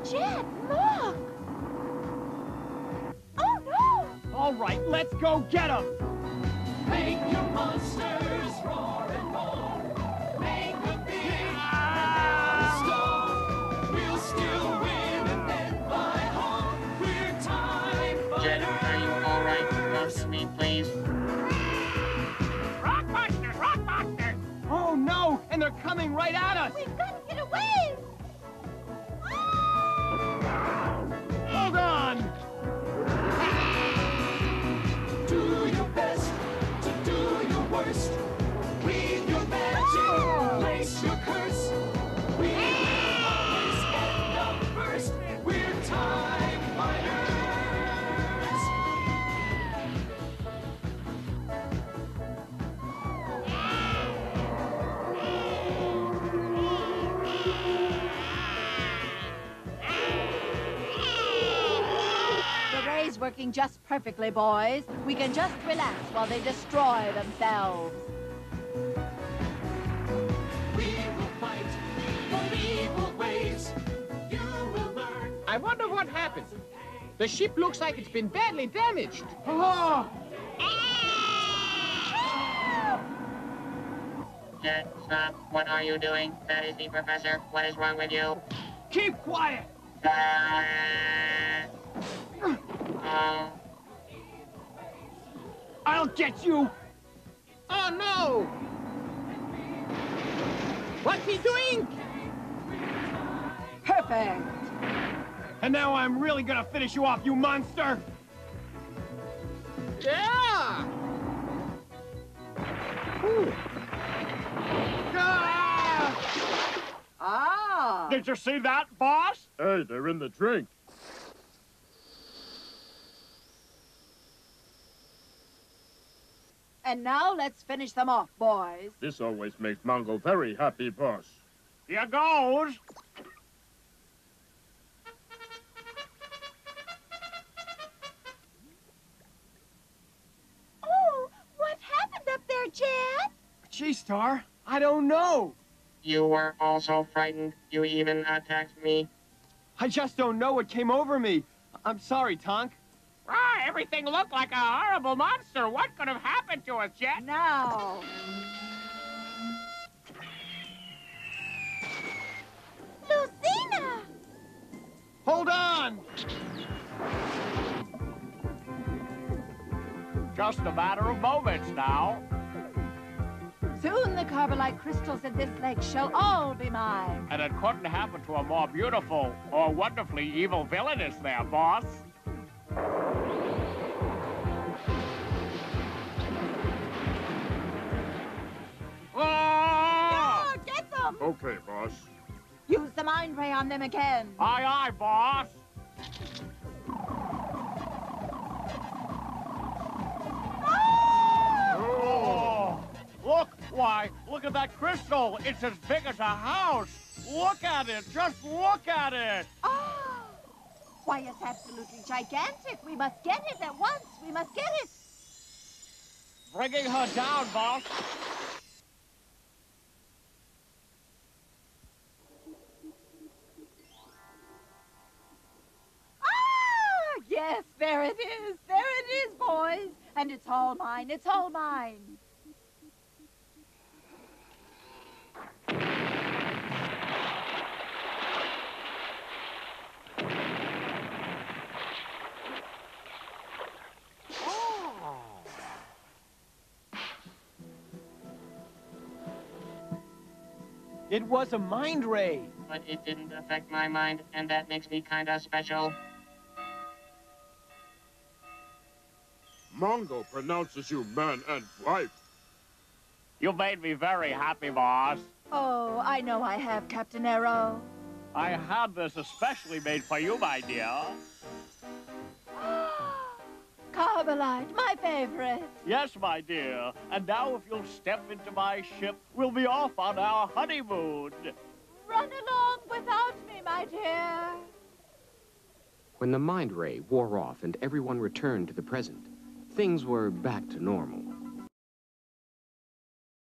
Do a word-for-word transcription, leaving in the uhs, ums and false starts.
Jet, look! Oh, no! All right, let's go get him! Make your monsters roar and roar. Make a big ah! storm. We'll still win and then fly home. We're Time Bokan. Jet, are you all right? Come to me, please. Rockbusters! Rockbusters! Oh, no! And they're coming right at us! We've got to get away! Hold on! Do your best to do your worst. Weave your magic, place your curse. We will always end up first. We're time fighters. Working just perfectly, boys. We can just relax while they destroy themselves. We will fight for evil ways. You will learn. I wonder what happened. The ship looks like it's been badly damaged. Oh! Jet, stop. What are you doing? That is the professor. What is wrong with you? Keep quiet! Ah. Oh. I'll get you! Oh, no! What's he doing? Perfect! And now I'm really gonna finish you off, you monster! Yeah! Ooh. Ah! Ah! Did you see that, boss? Hey, they're in the drink. And now let's finish them off, boys. This always makes Mongo very happy, boss. Here goes! Oh, what happened up there, Jet? Gee, Star, I don't know. You were also frightened. You even attacked me. I just don't know what came over me. I'm sorry, Tonk. Ah, everything looked like a horrible monster. What could have happened to us, Jet? Now. Lucina! Hold on! Just a matter of moments now. Soon the carbolite crystals in this lake shall all be mine. And it couldn't happen to a more beautiful or wonderfully evil villainess there, boss. Ah, get them! Okay, boss. Use the mind ray on them again. Aye, aye, boss. Oh! Look, why, look at that crystal. It's as big as a house. Look at it. Just look at it. Oh! Why, it's absolutely gigantic. We must get it at once. We must get it. Bringing her down, boss. Ah! Yes, there it is. There it is, boys. And it's all mine. It's all mine. It was a mind ray. But it didn't affect my mind, and that makes me kinda special. Mongo pronounces you man and wife. You made me very happy, boss. Oh, I know I have, Captain Arrow. I had this especially made for you, my dear. Carbolite, my favorite. Yes, my dear. And now if you'll step into my ship, we'll be off on our honeymoon. Run along without me, my dear. When the mind ray wore off and everyone returned to the present, things were back to normal.